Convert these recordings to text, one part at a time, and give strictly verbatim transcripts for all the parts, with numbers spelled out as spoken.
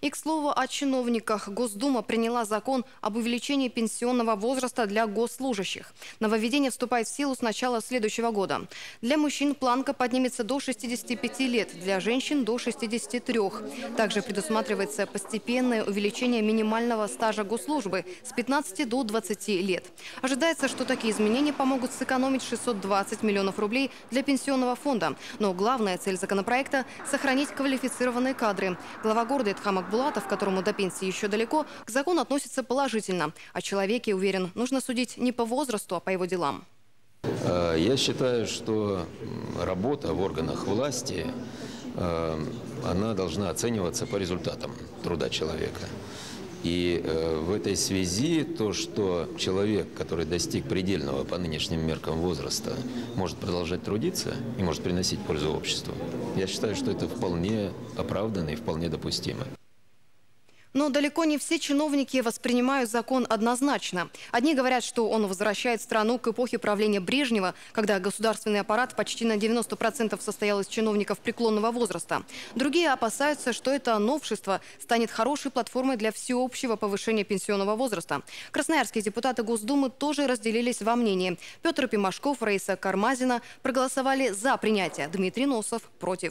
И, к слову, о чиновниках. Госдума приняла закон об увеличении пенсионного возраста для госслужащих. Нововведение вступает в силу с начала следующего года. Для мужчин планка поднимется до шестидесяти пяти лет, для женщин – до шестидесяти трёх. Также предусматривается постепенное увеличение минимального стажа госслужбы с пятнадцати до двадцати лет. Ожидается, что такие изменения помогут сэкономить шестьсот двадцать миллионов рублей для пенсионного фонда. Но главная цель законопроекта – сохранить квалифицированные кадры. Глава города Эдхам Акбулатов, которому до пенсии еще далеко, к закону относится положительно. О человеке, уверен, нужно судить не по возрасту, а по его делам. Я считаю, что работа в органах власти, она должна оцениваться по результатам труда человека. И в этой связи то, что человек, который достиг предельного по нынешним меркам возраста, может продолжать трудиться и может приносить пользу обществу, я считаю, что это вполне оправданно и вполне допустимо. Но далеко не все чиновники воспринимают закон однозначно. Одни говорят, что он возвращает страну к эпохе правления Брежнева, когда государственный аппарат почти на девяносто процентов состоял из чиновников преклонного возраста. Другие опасаются, что это новшество станет хорошей платформой для всеобщего повышения пенсионного возраста. Красноярские депутаты Госдумы тоже разделились во мнении. Петр Пимашков, Раиса Кармазина проголосовали за принятие. Дмитрий Носов против.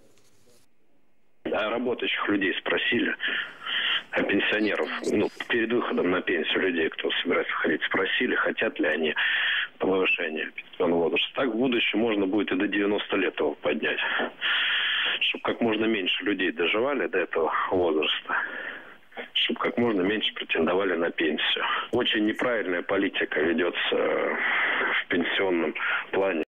А работающих людей спросили, а пенсионеров, ну, перед выходом на пенсию людей, кто собирается выходить, спросили, хотят ли они повышения пенсионного возраста. Так в будущем можно будет и до девяноста лет его поднять, чтобы как можно меньше людей доживали до этого возраста, чтобы как можно меньше претендовали на пенсию. Очень неправильная политика ведется в пенсионном плане.